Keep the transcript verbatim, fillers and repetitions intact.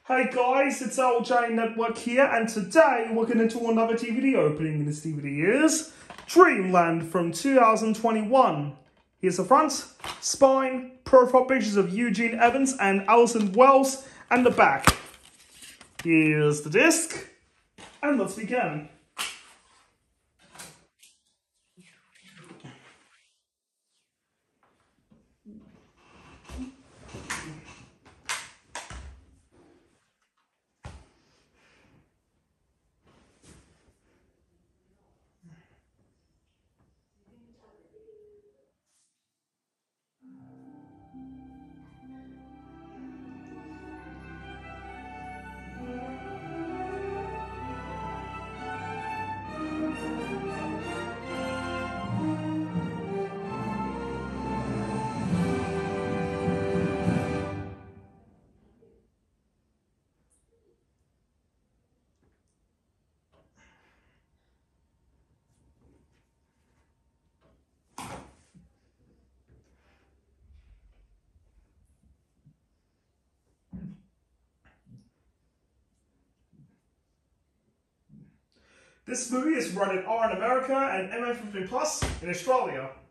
Hey guys, it's L J Network here, and today we're going to do another D V D opening. This D V D is Dreamland from two thousand twenty-one. Here's the front, spine, profile pictures of Eugene Evans and Alison Wells, and the back. Here's the disc, and let's begin. This movie is rated R in America and M A fifteen plus in Australia.